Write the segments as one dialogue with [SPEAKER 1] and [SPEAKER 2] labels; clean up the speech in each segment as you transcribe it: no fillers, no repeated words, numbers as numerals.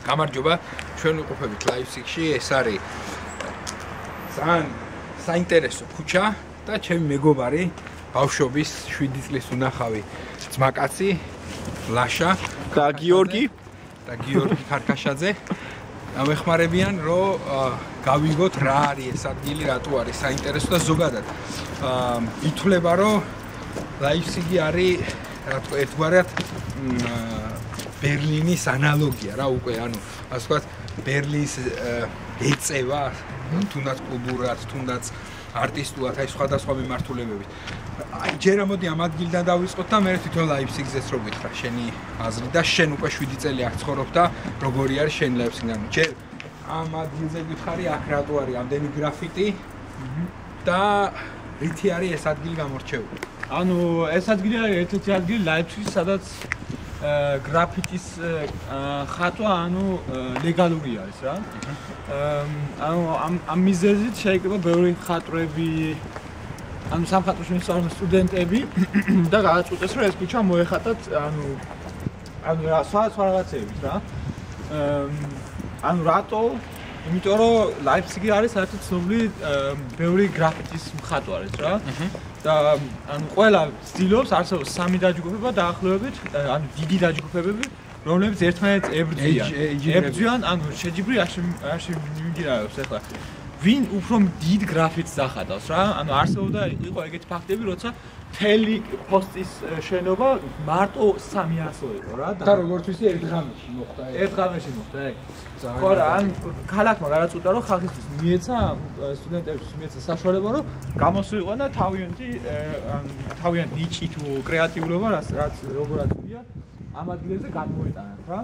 [SPEAKER 1] გამარჯობა, ჩვენ ვიყოფებით ლაიფციგში, ეს არის ძალიან საინტერესო ქუჩა და ჩემი მეგობარი, ბავშვობის 7 წლის უნახავი ძმაკაცი, ლაშა
[SPEAKER 2] და გიორგი ქარქაშაძე ამეხმარებიან, რომ გავიგოთ რა არის ეს ადგილი, რატო არის საინტერესო და ზოგადად ითვლება, რომ ლაიფციგი არის, რა თქმა უნდა, ერთგვარად ბერლინის ანალოგია რა უკვე, ანუ ასე ვთქვათ, ბერლინის ეწევა, თუნდაც კლუბურად, თუნდაც არტისტულად, აი სხვადასხვა მიმართულებებით. აი ჯერ ამოდი ამ ადგილიდან დავიწყოთ და მე თვითონ ლაიფციგზეც რო გითხრა, შენი აზრი და შენ უკვე 7 წელი აქ ცხოვრობ და როგორი არის შენი ლაიფციგი? ანუ ჯერ ამ ადგილზე გითხარი, აქ რატო არის ამდენი გრაფიტი და რითი არის ეს ადგილი გამორჩეული?
[SPEAKER 3] ანუ ეს ადგილი არის ერთ-ერთი ადგილი ლაიფციგში, სადაც გრაფიტის ხატვა ანუ ლეგალური არის რა. ანუ ამ მიზეზით შეიძლება ბევრი ხატრები ანუ სამხატვრო შემსწავლელი სტუდენტები და გადაწყვეტეს რომ ეს ქუჩა მოეხატათ ანუ სხვა რაღაცებით რა. ანუ რატო? იმიტომ რომ ლაიფციგი არის საერთოდ ცნობილი ბევრი გრაფიტის მხატვარიც რა. და ანუ ყველა ცდილობს არსებობს 3 დაჯგუფება დაახლოებით, ანუ დიდი დაჯგუფებები, რომლებიც ერთმანეთს ებრძვიან, ანუ შეჯიბრი არ მიმდინარეობს ახლა. ვინ უფრო დიდ გრაფიტს დახატავს რა? ანუ არსებობდა იყო ეგეთი ფაქტები, როცა მთელი პოსტის შენობა მარტო 300 იყო რა.
[SPEAKER 1] და როგორც ვიცი, ერთ ღამეში მოხდა ეგ.
[SPEAKER 3] ერთ ღამეში მოხდა ეგ. ხო რა, ან ქალაქმა გადაწყვიტა რომ ხალხისთვის მიეცა, სტუდენტებისთვის მიეცა საშუალება რომ გამოსულიყვან და თავიანთ ნიჭი თუ კრეატიულობა რაც როგორაც ვია ამ ადგილებზე გადმოიტანათ რა.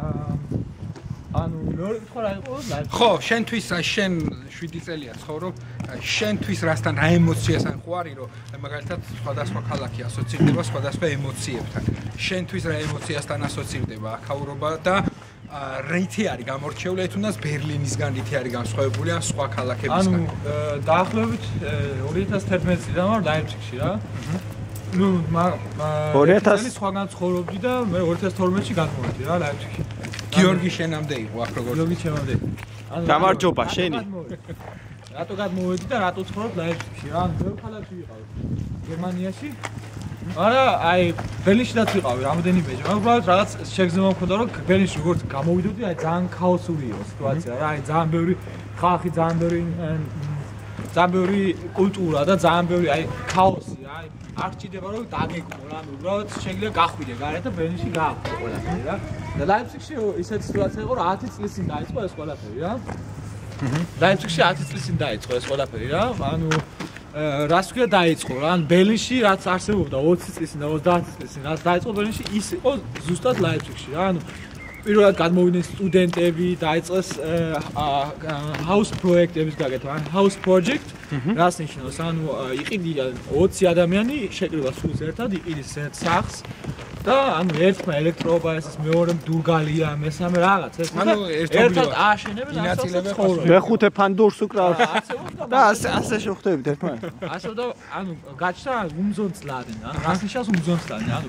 [SPEAKER 3] ანუ მეორე კითხვა რა იყო?
[SPEAKER 1] ხო, შენთვის შენ 7 წელია ცხოვრობ, შენთვის რასთან რა ემოციას ან ხო არის რომ მაგალითად სხვადასხვა ქალაქი ასოცირდება სხვადასხვა ემოციებთან. შენთვის რა ემოციასთან ასოცირდება აქაურობა და რითი არის გამორჩეული, თუნდაც ბერლინისგან რითი არის განსხვავებული ან სხვა ქალაქებისგან?
[SPEAKER 3] ანუ დაახლოებით 2011 წლიდან ვარ ლაიფციგში რა. ნუ 2000 წელი სხვაგან ცხოვრობდი და მე 2012-ში გადმოვედი რა ლაიფციგში.
[SPEAKER 1] გიორგი შენამდე იყო აქ როგორც?
[SPEAKER 3] გიორგი ჩემამდე.
[SPEAKER 2] გამარჯობა შენი.
[SPEAKER 3] რატო გადმოვედი და რატო ცხოვრობ ლაიფციგში რა? ბევრ ქალაქში ვიყავი. გერმანიაში. არა, აი ბერლინშიც ვიყავი რამოდენიმეჯერ. მაგრამ უბრალოდ რაღაც შეგრძნება მქონდა რომ ბერლინში როგორც გამოვიდოდი, აი ძალიან ქაოსური იყო სიტუაცია რა. აი ძალიან ბევრი ხალხი, ძალიან ბევრი კულტურა და ძალიან ბევრი აი ქაოსი რა. აი არ ჭირდება რომ დაგეკმო რა. უბრალოდ შეიძლება გახვიდე გარეთ და ბერლინში გაახვიდე ყველაფერი რა. და ლაიფციგში ისეთი სიტუაცია იყო რომ 10 წლის წინ დაიწყო ეს ყველაფერი რა. ლაიფციგში 10 წლის წინ დაიწყო ეს ყველაფერი რა. ანუ რას ქვია დაიწყო რა. ან ბერლინში რაც არსებობდა 20 წლის წინ და 30 წლის წინ რაც დაიწყო ბერლინში ის იყო ზუსტად ლაიფციგში რა. ანუ პირველად გადმოვიდნენ სტუდენტები, დაიწყეს house პროექტების გაკეთება, house project, რაც ნიშნავს, ანუ იყიდიან 20 ადამიანი შეკრიბა სულს ერთად, იყიდის ერთ სახლს და ანუ ერთმა ელექტროობა ესეს, მეორემ დურგალია, მესამე რაღაც ეს და ერთად ააშენებენ ასეულს.
[SPEAKER 2] მეხუთე ფანდურს უკრავთ და ასე შევხვდებით ერთმანეთს.
[SPEAKER 3] ასე და ანუ გაჩნდა უმზონწლადენ, ანუ რას ნიშნავს უმზონწლადენ, ანუ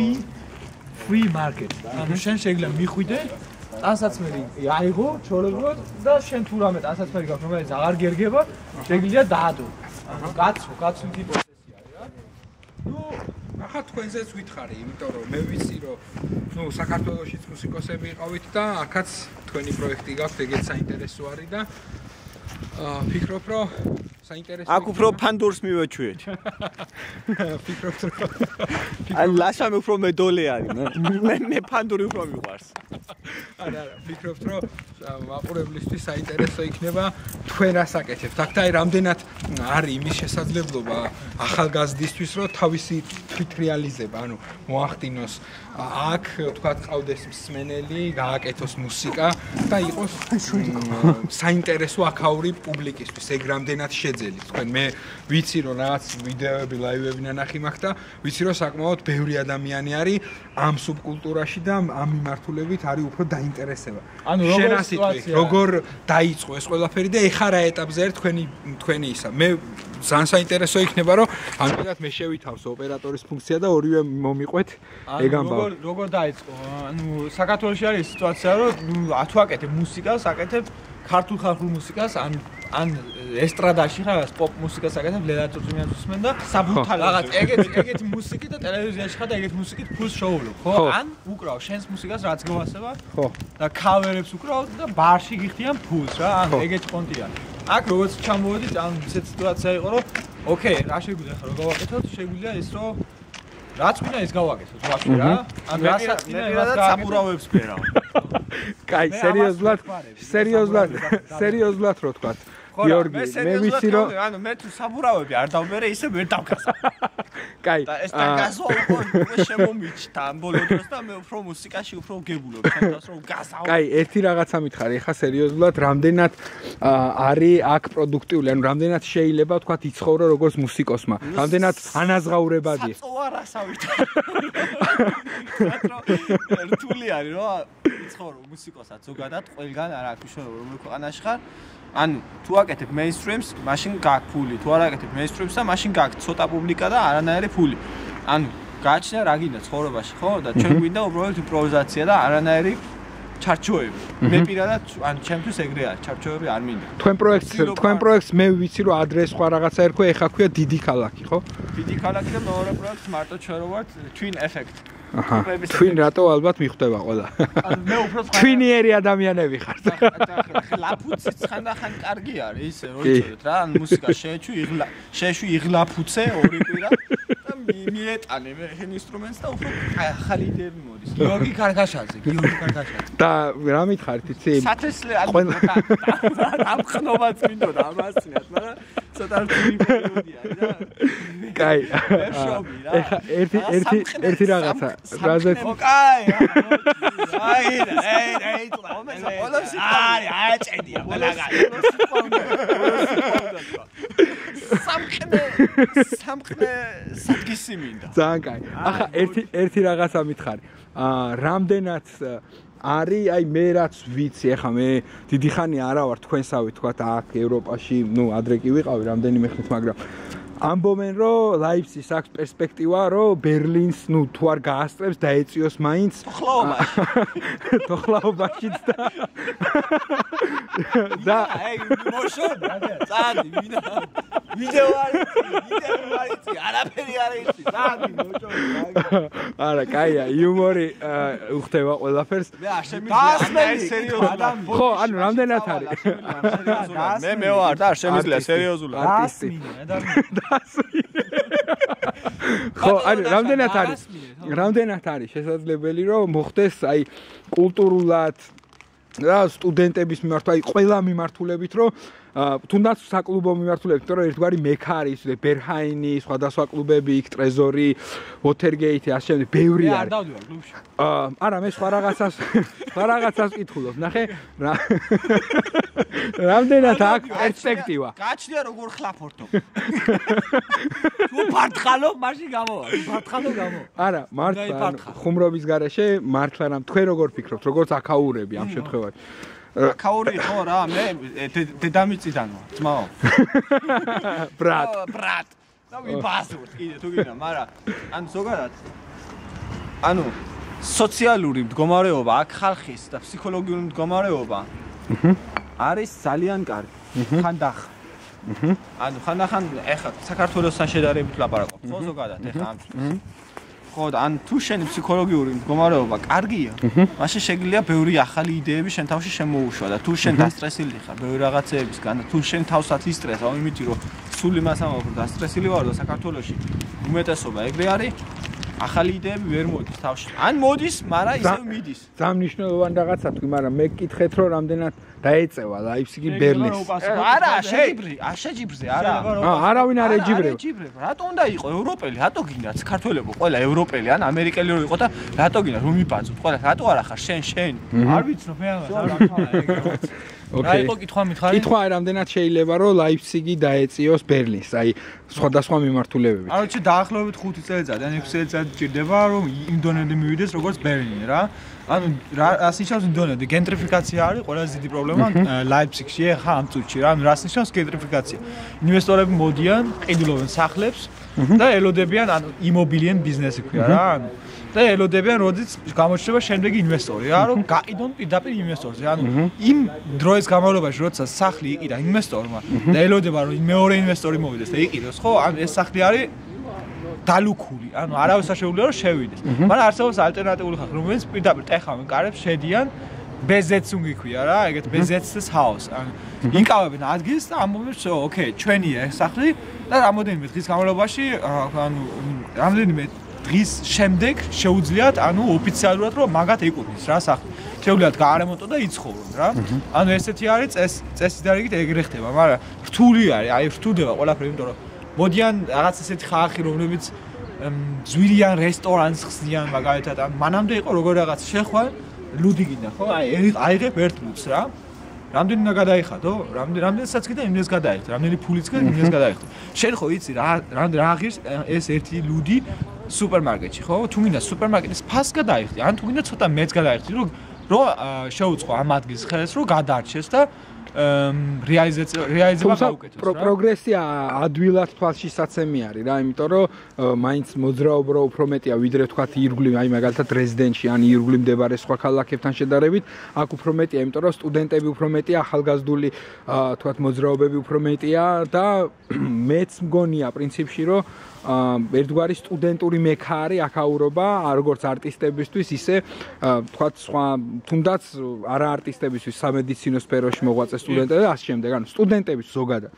[SPEAKER 3] free market. ანუ შენ შეიძლება მიხვიდე, ტანსაცმელი აიღო, ჩოლებროთ და შენ თუ რამე ტანსაცმელი გაქვს, რომელიც აღარ გერგება, შეიძლება დაადო. ანუ გაცვლითი პროცესი არის რა. ნუ
[SPEAKER 1] ახლა თქვენზეც ვითხარი, იმიტომ რომ მე ვიცი რომ ნუ საქართველოშიც მუსიკოსები იყავით და აქაც თქვენი პროექტი გაქვთ, ეგეც საინტერესო არის და ფიქრობ რომ საინტერესო
[SPEAKER 2] აქ უფრო ფანდურს მივეჩვიეთ.
[SPEAKER 1] ფიქრობ რომ
[SPEAKER 2] აი ლაშამ უფრო მედოლე არის მე ფანდური უფრო მიყვარს.
[SPEAKER 1] არა, ფიქრობ რომ მაყურებლისთვის საინტერესო იქნება თქვენ რას აკეთებთ. აქ და აი რამდენად არის იმის შესაძლებლობა ახალგაზრდისთვის რომ თავისი თვითრეალიზება, ანუ მოახდინოს აქ თქვა ყავდეს მსმენელი, გააკეთოს მუსიკა და იყოს საინტერესო აქაური პუბლიკისთვის. ეგ რამდენად შეძ
[SPEAKER 2] საფუძველი თქვენ მე ვიცი რომ რაღაც ვიდეოები ლაივები ნანახი მაქვს და ვიცი რომ საკმაოდ ბევრი ადამიანი არის ამ სუბკულტურაში და ამ მიმართულებით არის უფრო დაინტერესება
[SPEAKER 3] ანუ
[SPEAKER 2] როგორ დაიწყო ეს ყველაფერი და ეხა რა ეტაპზე არის თქვენი ისა მე ძალიან საინტერესო იქნება რომ ამიტომაც მე შევითავს ოპერატორის ფუნქცია და ორივე მომიყვეთ ეგ ამბავ
[SPEAKER 3] როგორ დაიწყო ანუ საქართველოში არის სიტუაცია რომ თუ აკეთებ მუსიკას აკეთებ ქართულ ხალხურ მუსიკას ან ესტრადაში რაღაც პოპ მუსიკას აკეთებ ლელატურწმიანს უსმენ და საბუთალო რაღაც ეგეთი მუსიკით და ტელევიზიაში ხარ და ეგეთი მუსიკით ფულს შოულობ ხო ან უკრავ შენს მუსიკას რაც გვასება
[SPEAKER 2] ხო
[SPEAKER 3] და კავერებს უკრავ და ბარში გიხდიან ფულს რა ან ეგეთი კონტია აქ როგორც ჩამოვედით ან ისეთ სიტუაცია იყო რომ ოკეი რა შეგვიძლია ხა რო გავაკეთოთ შეგვიძლია ის რომ რაც გვინდა ის გავაკეთოთ ვაფშე რა ან რასაც გვინდა და საბურავებს ფერავ
[SPEAKER 2] კაი სერიოზულად რო თქვა გიორგი მე ვიცი რომ
[SPEAKER 3] ანუ მე თუ საბურავები არ დავბერე ისე ვერ დავკასა
[SPEAKER 2] კაი
[SPEAKER 3] და ეს დაგასო უკვე შემომიჩნდა ამ ბოლო დროს და მე უფრო მუსიკაში უფრო გებულობ ჩემს რომ გასაო
[SPEAKER 2] კაი ერთი რაღაცა მითხარი ხა სერიოზულად რამდენად არის აქ პროდუქტიული ანუ რამდენად შეიძლება თქვა იცხოვრო როგორც მუსიკოსმა რამდენად ანაზღაურებადი
[SPEAKER 3] საწოა რასავით რთული არის რომ იცხოვრო მუსიკოსაც ზოგადად ყველგან არ აქვს უშუალო რომელ ქვეყანაში ხარ ანუ თუ აკეთებ mainstreams, მაშინ გაქვს ფული. თუ არ აკეთებ mainstreams და მაშინ გაქვს ცოტა პუბლიკა და არანაირი ფული. ანუ გააჩნია რა გინდა ცხოვრებაში, ხო? და ჩვენ გვინდა უბრალოდ იმპროვიზაცია და არანაირი ჩარჩოები. მე პირადად ანუ ჩემთვის ეგრე არის, ჩარჩოები არ მინდა.
[SPEAKER 2] თქვენ პროექტს მე ვიცი რომ ადრე სხვა რაღაცა ერქვა, ეხა ქვია დიდი ქალაქი, ხო?
[SPEAKER 3] დიდი ქალაქი და მეორე პროექტს მარტო ჩვენ რო ვართ Twin Effect.
[SPEAKER 2] Twin rato ალბათ მიხვდება ყველა.
[SPEAKER 3] მე უფრო
[SPEAKER 2] Twinieri ადამიანები ხართ.
[SPEAKER 3] ლაფუცი ხანდახან კარგი არის ისე რომ იცოდეთ რა, ან მუსიკა შეეშვი იღლაფუცე ორი კვირა და მიეტანე მე ეს ინსტრუმენტს და უფრო ახალი იდეები მოდის. გიორგი კარგაშაძე.
[SPEAKER 2] და რა მითხარით იცი?
[SPEAKER 3] სათესლე ამხნობაც მინდოდა ამასწინათ, მაგრამ ცოტა რთული პერიოდი არის და
[SPEAKER 2] კაი. ეხა ერთი რაღაცა რაზეც
[SPEAKER 3] ოკაი აი აჭედია ყველაგან სამყნე სადგისი მინდა
[SPEAKER 2] ძალიან კაი ახლა ერთი რაღაცა მითხარი რამდენად არის აი მე რაც ვიცი ახლა მე დიდი ხანი არა ვარ თქვენსავე თქვა აქ ევროპაში ნუ ადრე კი ვიყავი რამდენიმე ხნით მაგრამ ამბობენ რომ ლაიფცის აქვს პერსპექტივა რომ ბერლინს ნუ თუ არ გაასწრებს დაეწიოს მაინც თოხლაობაშიც და
[SPEAKER 3] აი მოშო წადი ვიდეო არის არაფერი არ იცი წადი მოშო
[SPEAKER 2] არა კაია იუმორი უხდება ყველაფერს ხო ანუ რამდენად არის
[SPEAKER 3] მე ვარ და არ შემიძლია სერიოზულად
[SPEAKER 2] არტისტი ხო ანუ რამდენად არის შესაძლებელი რომ მოხდეს აი კულტურულად რა სტუდენტების მიმართ აი ყველა მიმართულებით რომ თუნდაც საკლუბო მიმართულებით რომ ერთგვარი მექა არის ბერჰაინი სხვადასხვა კლუბები იქ ტრეზორი ვოთერგეითი ასე შემდეგ ბევრი არის
[SPEAKER 3] არ დავდივარ კლუბში
[SPEAKER 2] არა მე სხვა რაღაცას ვკითხულობ ნახე რამდენად აქვს პერსპექტივა
[SPEAKER 3] გააჩნია როგორ ხლაფორტო თუ ფარტყალო მაშინ გამოვა
[SPEAKER 2] არა მართლა ხუმრობის გარეშე მართლა რამ თქვენ როგორ ფიქრობთ როგორც აქაურები ამ შემთხვევაში
[SPEAKER 3] აქაური ხო რა მე დედამიწიდან ვარ ძმაო
[SPEAKER 2] ბრატ
[SPEAKER 3] და ვიბასურთ კიდე თუ გინდა მაგრამ ან ზოგადად ანუ სოციალური მდგომარეობა აქ ხალხის და ფსიქოლოგიური მდგომარეობა არის ძალიან კარგი ხანდახან ეხლა საქართველოსთან შედარებით ლაპარაკობ ხო ზოგადად ეხლა ამ ხო და ან თუ შენი ფსიქოლოგიური მდგომარეობა კარგია მაშინ შეგიძლია ბევრი ახალი იდეები შენ თავში შემოუშვა და თუ შენ დასტრესილი ხარ ბევრი რაღაცეებისგან და თუ შენ თავსაც ისტრესავ იმით რომ სულ იმას ამბობ რომ დასტრესილი ვარ და საქართველოში უმეტესობა ეგრე არის ახალი იდეები ვერ მოდის თავში ან მოდის მაგრამ ისევ მიდის
[SPEAKER 2] ძალიან მნიშვნელოვანი რაღაცა თქვი მაგრამ მე გკითხეთ რომ რამდენად დაეწევა ლაიფციგი ბერლინს
[SPEAKER 3] არა შეჯიბრზე არა
[SPEAKER 2] არავინ არ ეჯიბრება
[SPEAKER 3] რატო უნდა იყო ევროპელი რატო გინდათ საქართველოს ყველა ევროპელი ან ამერიკელი რო იყო და რატო გინდა რომ მიბაძოთ ყველა რატო არა ხარ შენ არ ვიცნობ მე ამას არ აი იყო კითხვა მითხარი.
[SPEAKER 2] კითხვა აი რამდენად შეიძლება რომ ლაიფციგი დაეწიოს ბერლინს, აი სხვადასხვა მიმართულებებით.
[SPEAKER 3] არჩი დაახლოებით 5 წელიწადი, ან 6 წელიწადი ჭირდება რომ იმ დონემდე მივიდეს როგორც ბერლინი რა. ანუ რას ნიშნავს იმ დონემდე? გენტრიფიკაცია არის ყველაზე დიდი პრობლემა ლაიფციგში ხა ამ წუთში რა. ანუ რას ნიშნავს გენტრიფიკაცია? ინვესტორები მოდიან, ყიდულობენ სახლებს და ელოდებიან ანუ იმობილიან ბიზნესი ქვია რა. და ელოდებიან როდესაც გამოჩნდება შემდეგი ინვესტორი რა, რომ გაყიდონ პირდაპირ ინვესტორზე. ანუ იმ დროის განმავლობაში, როცა სახლი იყიდა ინვესტორმა და ელოდება რომ მეორე ინვესტორი მოვიდეს და იყიდოს, ხო? ანუ ეს სახლი არის დალუქული, ანუ არავის არ შეუძლია რომ შევიდეს. მაგრამ არსებობს ალტერნატიული ხალხი, რომელიც პირდაპირ ტეხავენ კარებს, შედიან BZung ქვია რა, ეგეთ BZ's house. ანუ იკავებენ ადგილს და ამბობენ, "შო, ოკეი, ჩვენია ეს სახლი" და რამოდენიმე დღის განმავლობაში, ანუ რამოდენიმე დღის შემდეგ შეუძლიათ, ანუ ოფიციალურად რომ მაგათ ეკუთვნის რა სახლი. შეუძლიათ გაარემონტო და იცხოვრონ რა. ანუ ესეთი არის წესით და რიგით ეგრე ხდება, მაგრამ რთული არის, აი რთულდება ყველაფერი, იმიტომ რომ მოდიან რაღაც ესეთი ხალხი, რომლებიც ძვირიან რესტორანს ხსნიან მაგალითად, ან მანამდე იყო როგორ რაღაც შეხვალ ლუდი გინდა, ხო? აი აიღებ ერთ ლუდს რა. რამდენი უნდა გადაიხადო? რამდენსაც კიდე იმდეს გადაიხდე, რამდენი ფულიც კიდე იმდეს გადაიხდე. შენ ხო იცი რა ღირს ეს ერთი ლუდი სუპერმარკეტში, ხო? თუ გინდა სუპერმარკეტის ფასს გადაიხდე, ან თუ გინდა ცოტა მეც გადაიხდე, რომ შეუწყო ამ ადგილს ხელს, რომ გადაარჩეს და რეალიზება გაუკეთოს რა.
[SPEAKER 2] პროგრესია ადვილად თვალშისაცემი არის რა, იმიტომ რომ მაინც მოძრაობა უფრო მეტია ვიდრე თქვათ ირგვლივ, აი მაგალითად რეზიდენტში ან ირგვლივ მდებარე სხვა ქალაქებთან შედარებით, აქ უფრო მეტია, იმიტომ რომ სტუდენტები უფრო მეტია, ახალგაზრდული თქვათ მოძრაობები უფრო მეტია და მეც მგონია პრინციპში რომ ერთგვარი სტუდენტური მექა არის აქაურობა, როგორც არტისტებისთვის, ისე თქვათ სხვა თუნდაც არა არტისტებისთვის, სამედიცინო სფეროში მოღვაწე სტუდენტები და ასე შემდეგ, ანუ სტუდენტების ზოგადად.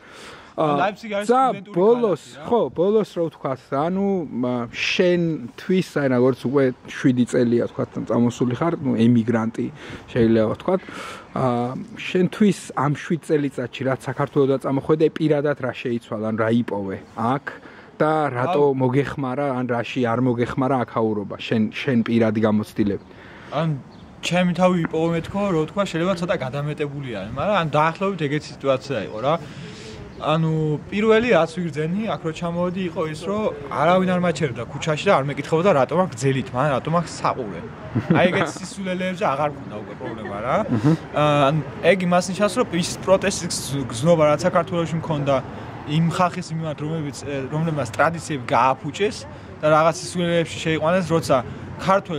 [SPEAKER 2] ბოლოს, ხო, ბოლოს რო ვთქვათ, ანუ შენთვის, აი როგორც უკვე 7 წელია თქვათ, წამოსული ხარ, ნუ ემიგრანტი შეიძლება ვთქვათ. შენთვის ამ 7 წელიწადში რაც საქართველოსთან წამოხვედე, პირადად რა შეიცვალა, ან რა იპოვე აქ? და რატო მოგეხმარა ან რაში არ მოგეხმარა აქაურობა შენ პირადი გამოცდილებით?
[SPEAKER 3] ან ჩემი თავი იპოვე მეთქო, რო თქვა შეიძლება ცოტა გადამეტებული არის, მაგრამ ან დაახლოებით ეგეთი სიტუაცია იყო რა. ანუ პირველი რაც ვიგრძენი, აქ რო ჩამოვედი იყო ის, რომ არავინ არ მაჩერდა ქუჩაში და არ მეკითხებოდა რატომ აქ გძელით, მაგრამ რატომ აქ საყურე. აი ეგეთ სისულელეებზე აღარ მქონდა უკვე პრობლემა რა. ან ეგ იმას ნიშნავს, რომ ის პროტესტის გზნობა რაც საქართველოში მქონდა იმ ხალხის მიმართ, რომლებმაც ტრადიციები გააფუჭეს და რაღაც სისულელეებში შეიყვანეს, როცა ქართველ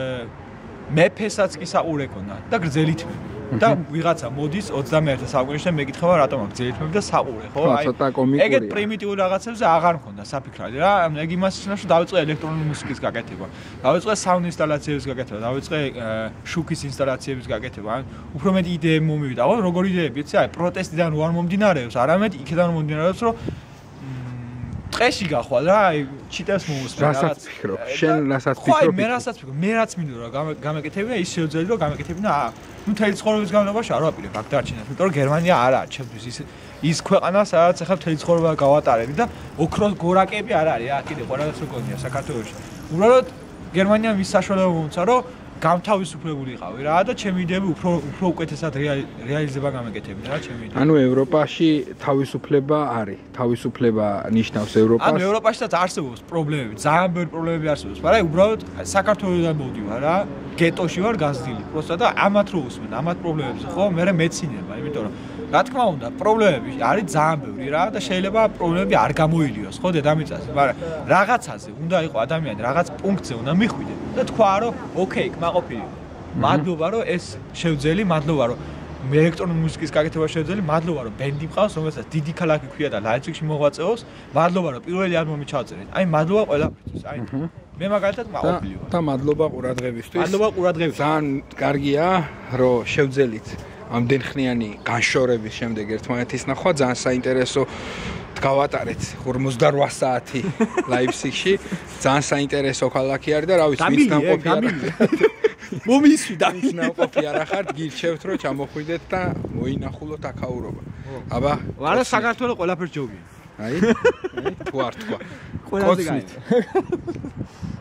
[SPEAKER 3] მეფესაც კი საყურე ქონდა და გრძელითმები. და ვიღაცა მოდის 21 საუკუნეში და მეკითხება რატომ აქ გრძელითმები და საყურე, ხო? აი ეგეთ პრიმიტიულ რაღაცებზე აღარ მქონდა საფიქრალი რა. ეგ იმას ნიშნავს, რომ დავიწყე ელექტრონული მუსიკის გაკეთება. დავიწყე საუნდ ინსტალაციების გაკეთება, დავიწყე შუქის ინსტალაციების გაკეთება. ან უფრო მეტი იდეები მომივიდა. ხო, როგორი იდეები, იცი? აი პროტესტიდან არ მომდინარეობს, არამედ იქიდან მომდინარეობს, რომ ტყეში გახვალ რა, აი ჩიტას მომუსმენ
[SPEAKER 2] რაღაც. რასაც ფიქრობ? შენ რასაც ფიქრობ?
[SPEAKER 3] ხო, მე რასაც ფიქრობ, მე რაც მინდო რა გამეკეთებინა, ის შეუძლია რომ გამეკეთებინა, ნუ თელი ცხოვრების განმავლობაში არ ვაპირებ აქ დარჩენას, იმიტომ რომ გერმანია არაა ჩემთვის ის ქვეყანა, სადაც ახლა თელი ცხოვრება გავატარები და ოქროს გორაკები არ არის, აქ კიდე ყველას რო გონია საქართველოში. უბრალოდ გერმანიამ ის საშუალება მომცა, რომ გამთავისუფლებული იყავი რა და ჩემი იდეები უფრო უკეთესად რეალიზება გამეკეთებინა რა ჩემი იდეები.
[SPEAKER 2] ანუ ევროპაში თავისუფლება არის. თავისუფლება ნიშნავს ევროპას.
[SPEAKER 3] ანუ ევროპაშიც არსებობს პრობლემები, ძალიან ბევრი პრობლემები არსებობს, მაგრამ უბრალოდ საქართველოსთან მოვდივარ რა, გეტოში ვარ გაზრდილი. პროსტა და ამათ რო უსმენ, ამათ პრობლემებზე ხო, მე მეცინება, იმიტომ რომ რა თქმა უნდა, პრობლემები არის ძალიან ბევრი რა და შეიძლება პრობლემები არ გამოილიოს, ხო, დედამიწაზე, მაგრამ რაღაცაზე უნდა იყო ადამიანი, რაღაც პუნქტზე უნდა მიხვიდე და თქვა რომ, ოკეი, კმაყოფილი. მადლობა რომ ეს შევძელი, მადლობა რომ მე ელექტრონული მუსიკის გაკეთება შევძელი, მადლობა რომ ბენდი მყავს, რომელსაც დიდი ქალაქი ქვია და ლაიფციგში მოღვაწეობს, მადლობა რომ პირველი ალბომი ჩავწერეთ. აი, მადლობა ყველაფრისთვის, აი. მე მაგალითად კმაყოფილი ვარ.
[SPEAKER 2] და მადლობა ყურადღებისთვის.
[SPEAKER 3] მადლობა ყურადღებისთვის.
[SPEAKER 2] ძალიან კარგია, რომ შევძელით ამდენ ხნიანი განშორების შემდეგ ერთმანეთის ნახვა ძალიან საინტერესო გავატარეთ 48 საათი ლაიფციგში. ძალიან საინტერესო ქალაქი არის და რა ვიცი, ვინც ნამყოფი არა.
[SPEAKER 3] მომისვი და
[SPEAKER 2] ვინც ნამყოფი არა ხართ, გირჩევთ რომ ჩამოხვიდეთ და მოინახულოთ აქაურობა. აბა,
[SPEAKER 3] არა საქართველოს ყველაფერს ჯობია.
[SPEAKER 2] აი, თუ არ თქვა.
[SPEAKER 3] ყველაზე გაიგე.